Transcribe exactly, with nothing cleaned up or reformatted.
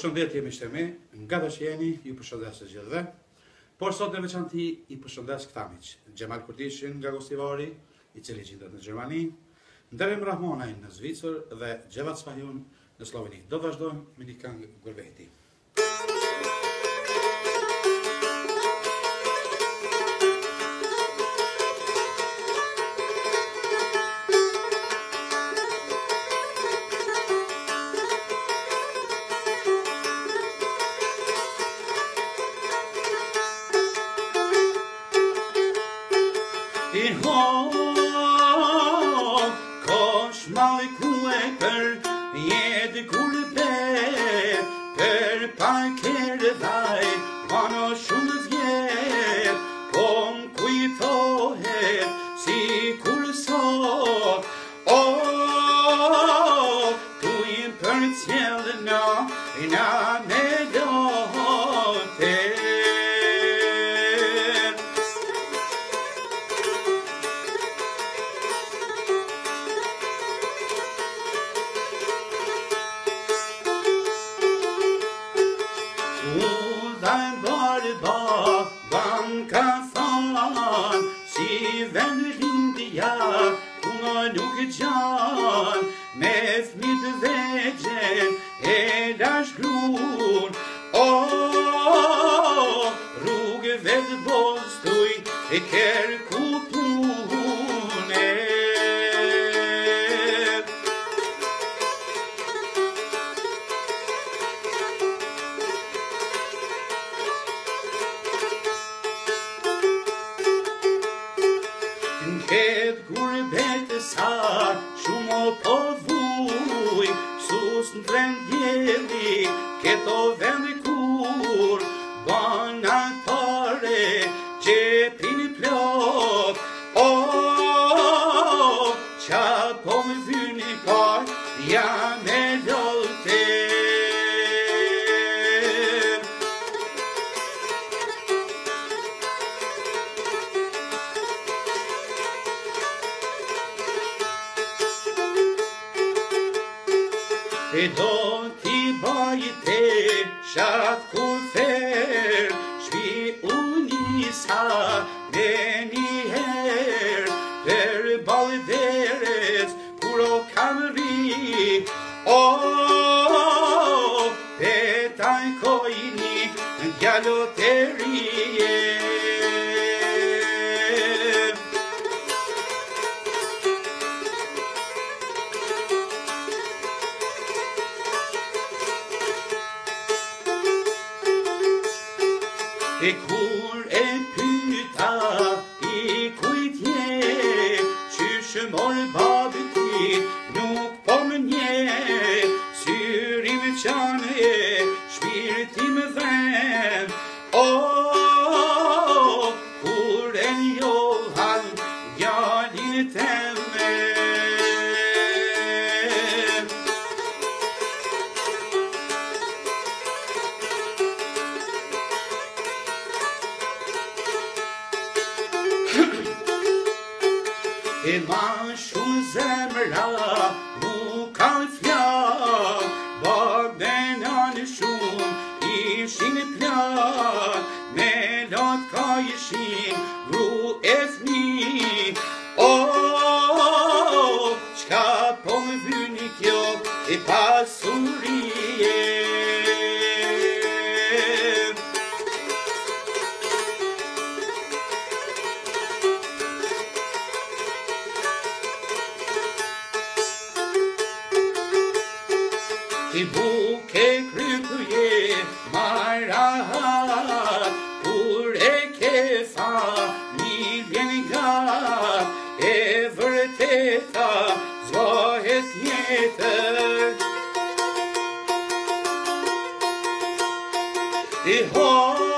Përshëndetje miqtë e mi, nga do që jeni, ju përshëndes të gjithëve. Por sot në veçanti i përshëndes këta miq, Gjemal Kurtishin nga Gostivari, i cili gjendet në Gjermani, Nderim Rahmonaj në Zvicër dhe Gjevat Spahjun në Sloveni. Do vazhdojmë me një këngë Gurbeti. I ho, kosh mali ku e për jetë gurbet, për pa kërë dhaj, mano shumë vjet, po më kujtohet si kur sot, o, tu im për cjellë na, na me lote. Udhaj barë ba, ban ka than, si vend lindja, unë nuk gjan, me fmit vegjen, e lash grun, o, rrugëve të bostuj, e kërë kupune. Këtë gurbet sa shumë o po vuj, sus në trend jeli, këtë o vend kur, bana pare, gjepin plot, o, qa po më vyni par, ja me lote. E do t'i bajte shatë kufer, shpi unisa me njëherë, për balderes kur o kam ri, o, petaj kojni gjalloterie. E kur e pyta i kujtje, qysh morë babë ti nuk po më nje, syrim qanë e shpirtim dhem, o, kur e njohan djalin teme. E ma shumë zemra mu kanë fjall, babenan shumë ishin plak, me lot ka ishin vru e fmi, o, qka po më vyni kjo e pasurie. I buke krypje marahat, kur e ke fa një vjen gat, e vërteta zvohet jetër. I ho